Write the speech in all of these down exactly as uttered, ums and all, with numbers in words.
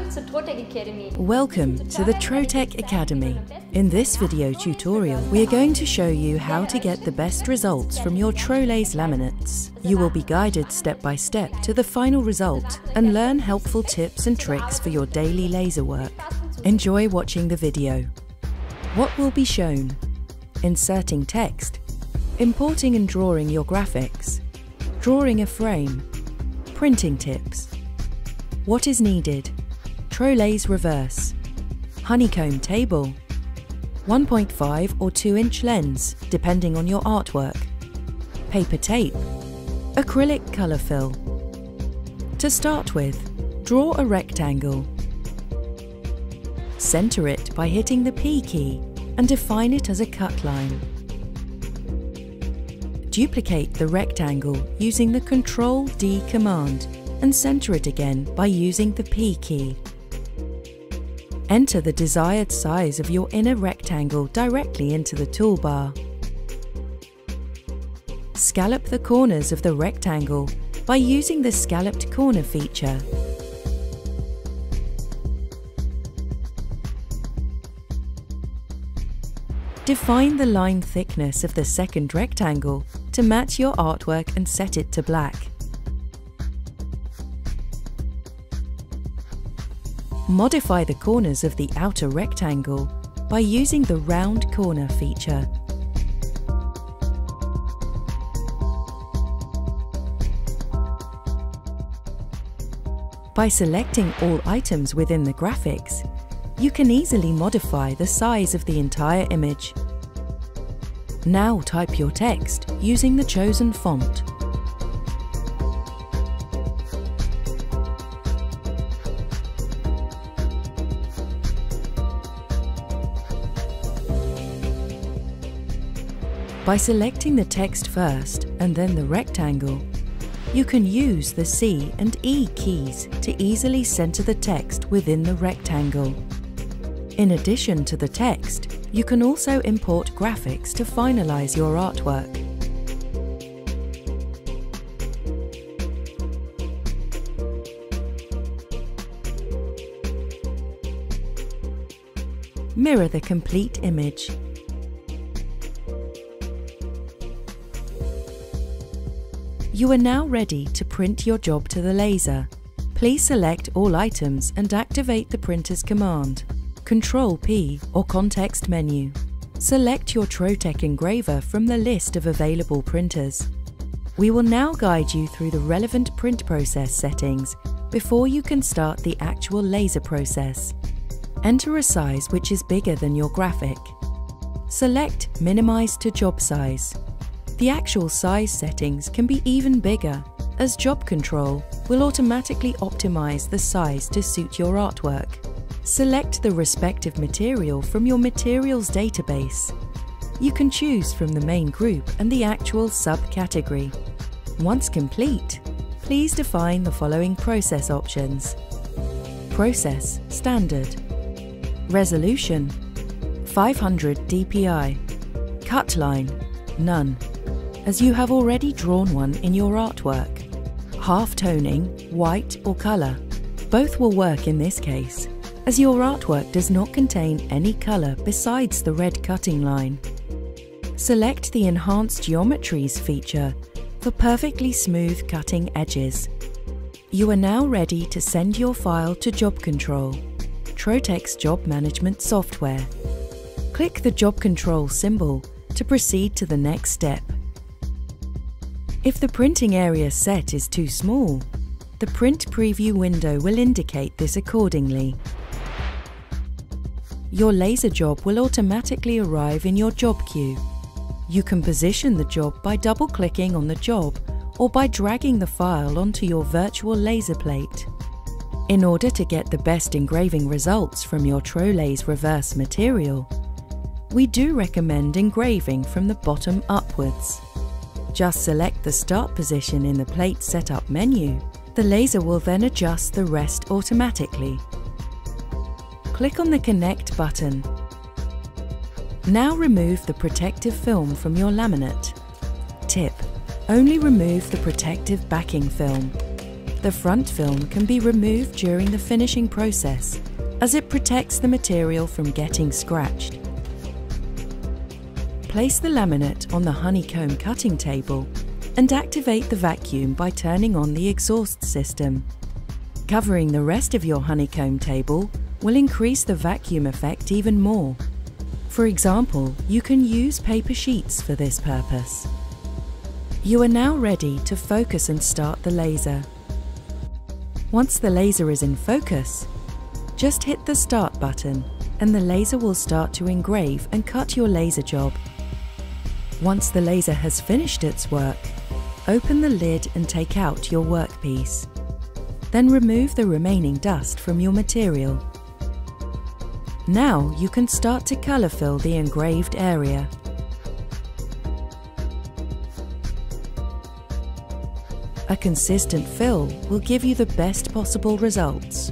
Welcome to Trotec Academy. Welcome to the Trotec Academy. In this video tutorial, we are going to show you how to get the best results from your TroLase laminates. You will be guided step by step to the final result and learn helpful tips and tricks for your daily laser work. Enjoy watching the video. What will be shown? Inserting text, importing and drawing your graphics, drawing a frame, printing tips. What is needed? TroLase Reverse, honeycomb table, one point five or two inch lens depending on your artwork, paper tape, acrylic colour fill. To start with, draw a rectangle. Centre it by hitting the P key and define it as a cut line. Duplicate the rectangle using the control D command and centre it again by using the P key. Enter the desired size of your inner rectangle directly into the toolbar. Scallop the corners of the rectangle by using the scalloped corner feature. Define the line thickness of the second rectangle to match your artwork and set it to black. Modify the corners of the outer rectangle by using the round corner feature. By selecting all items within the graphics, you can easily modify the size of the entire image. Now type your text using the chosen font. By selecting the text first and then the rectangle, you can use the C and E keys to easily center the text within the rectangle. In addition to the text, you can also import graphics to finalize your artwork. Mirror the complete image. You are now ready to print your job to the laser. Please select all items and activate the printer's command. control P or context menu. Select your Trotec engraver from the list of available printers. We will now guide you through the relevant print process settings before you can start the actual laser process. Enter a size which is bigger than your graphic. Select Minimize to Job Size. The actual size settings can be even bigger, as Job Control will automatically optimize the size to suit your artwork. Select the respective material from your materials database. You can choose from the main group and the actual subcategory. Once complete, please define the following process options. Process Standard. Resolution five hundred D P I. Cut line None, as you have already drawn one in your artwork. Half toning, white or colour. Both will work in this case, as your artwork does not contain any colour besides the red cutting line. Select the Enhanced Geometries feature for perfectly smooth cutting edges. You are now ready to send your file to Job Control, Trotec's job management software. Click the Job Control symbol to proceed to the next step. If the printing area set is too small, the print preview window will indicate this accordingly. Your laser job will automatically arrive in your job queue. You can position the job by double-clicking on the job or by dragging the file onto your virtual laser plate. In order to get the best engraving results from your TroLase Reverse material, we do recommend engraving from the bottom upwards. Just select the start position in the plate setup menu. The laser will then adjust the rest automatically. Click on the Connect button. Now remove the protective film from your laminate. Tip: only remove the protective backing film. The front film can be removed during the finishing process, as it protects the material from getting scratched. Place the laminate on the honeycomb cutting table and activate the vacuum by turning on the exhaust system. Covering the rest of your honeycomb table will increase the vacuum effect even more. For example, you can use paper sheets for this purpose. You are now ready to focus and start the laser. Once the laser is in focus, just hit the start button and the laser will start to engrave and cut your laser job. Once the laser has finished its work, open the lid and take out your workpiece. Then remove the remaining dust from your material. Now you can start to colour fill the engraved area. A consistent fill will give you the best possible results.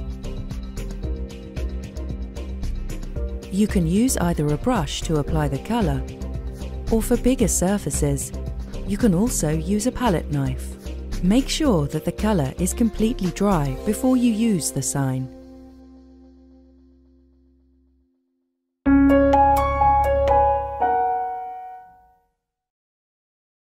You can use either a brush to apply the colour, or for bigger surfaces, you can also use a palette knife. Make sure that the colour is completely dry before you use the sign.